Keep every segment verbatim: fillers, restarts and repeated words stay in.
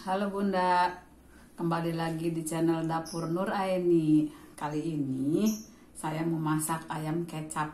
Halo Bunda, kembali lagi di channel Dapur Nur Aini. Kali ini saya mau masak ayam kecap.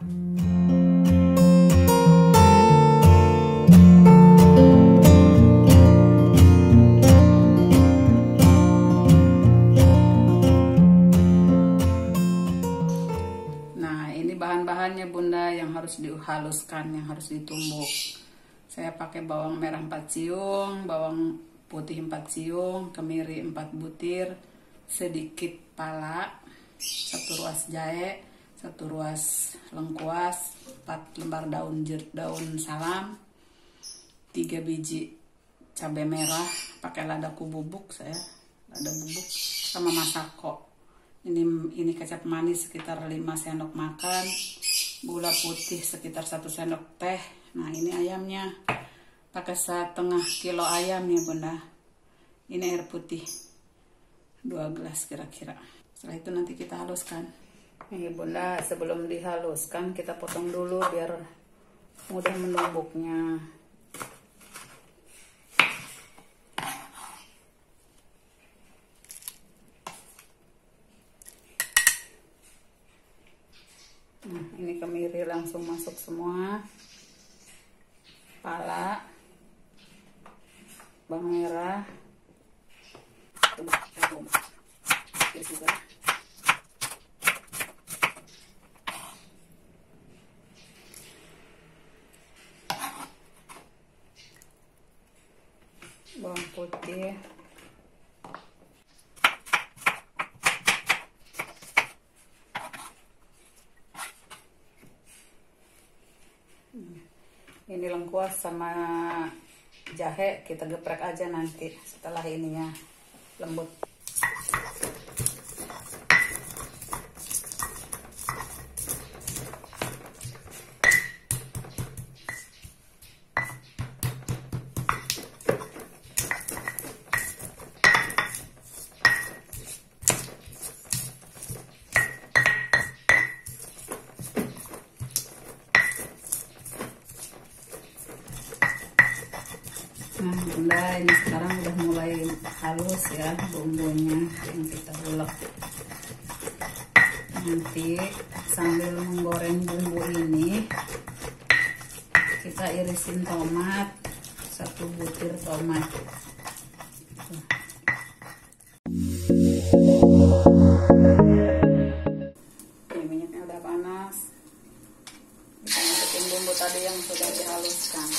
Nah, ini bahan-bahannya Bunda yang harus dihaluskan, yang harus ditumbuk. Saya pakai bawang merah empat siung, bawang putih empat siung, kemiri empat butir, sedikit pala, satu ruas jahe, satu ruas lengkuas, empat lembar daun jer, daun salam, tiga biji cabai merah, pakai ladaku bubuk saya, lada bubuk sama masako. Ini ini kecap manis sekitar lima sendok makan, gula putih sekitar satu sendok teh. Nah, ini ayamnya. Pakai setengah kilo ayam ya Bunda. Ini air putih dua gelas kira-kira. Setelah itu nanti kita haluskan. Ini Bunda, sebelum dihaluskan kita potong dulu biar mudah menumbuknya. Nah, ini kemiri langsung masuk semua. Pala, bawang merah, bawang putih, ini lengkuas sama jahe kita geprek aja nanti setelah ininya lembut. Nah Bunda, ini sekarang udah mulai halus ya bumbunya yang kita ulek. Nanti sambil menggoreng bumbu ini kita irisin tomat, satu butir tomat. Ini minyaknya udah panas. Kita masukin bumbu tadi yang sudah dihaluskan.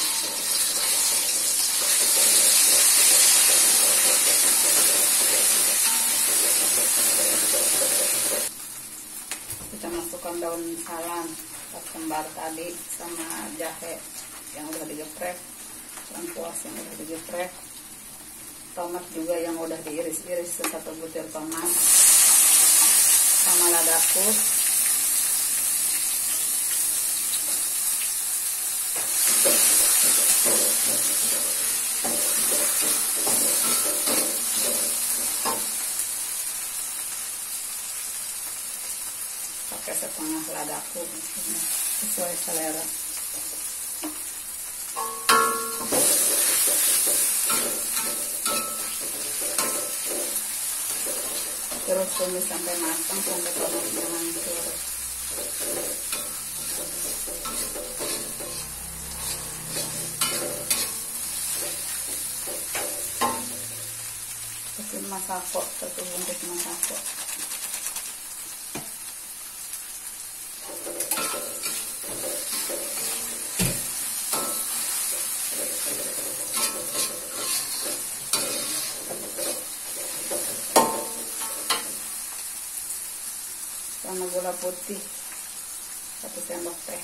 Kita masukkan daun salam empat lembar tadi sama jahe yang udah digeprek, lengkuas yang udah digeprek, tomat juga yang udah diiris-iris satu butir tomat, sama ladaku. Pakai setengah ladaku sesuai selera. Terus tumis sampai matang, sampai tomatnya hancur. Kasih masako, satu bungkus masako. Sama gula putih satu sendok teh.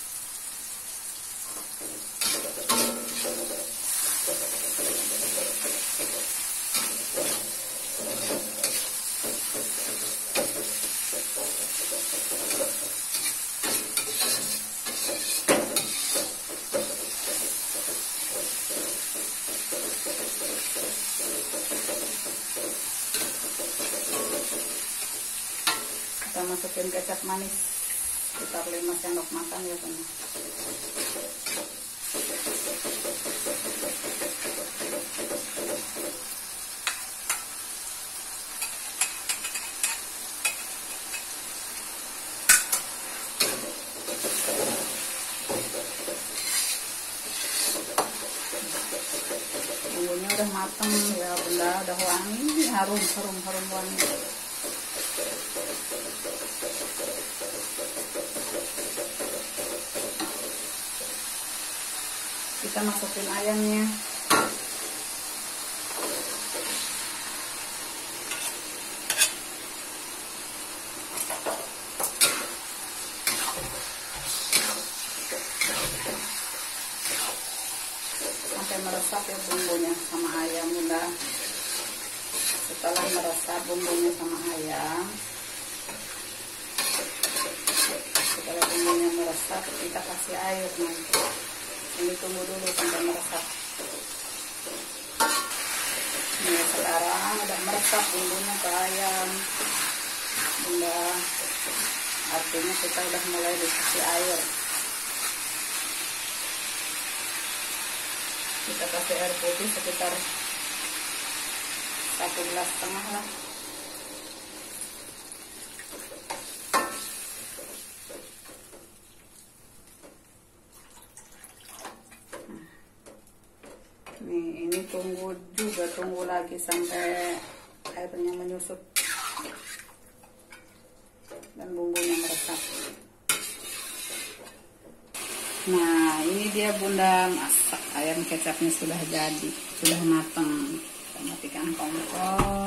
Kita masukin kecap manis sekitar lima sendok makan ya Bunda. udah mateng ya bunda, udah wangi, harum harum harum wangi. Kita masukin ayamnya. Sampai meresap ya bumbunya sama ayam bunda. Setelah meresap bumbunya sama ayam, setelah bumbunya meresap kita kasih air nanti. Ini tunggu dulu sampai meresap. Ini sekarang udah meresap bumbunya ke ayam bunda, artinya kita udah mulai dikasih air. Kita kasih air putih sekitar satu gelas setengah lah. Nih, ini tunggu juga, tunggu lagi sampai airnya menyusut dan bumbunya meresap. Nah, ini dia bunda, masak ayam kecapnya sudah jadi, sudah matang. Kita matikan kompor.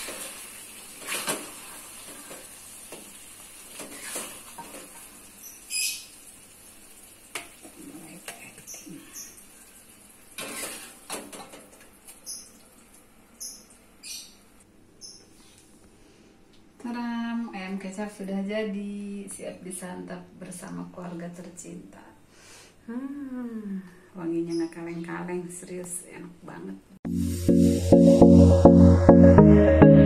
Taram, ayam kecap sudah jadi, siap disantap bersama keluarga tercinta. Hmm, wanginya nggak kaleng-kaleng, serius enak banget.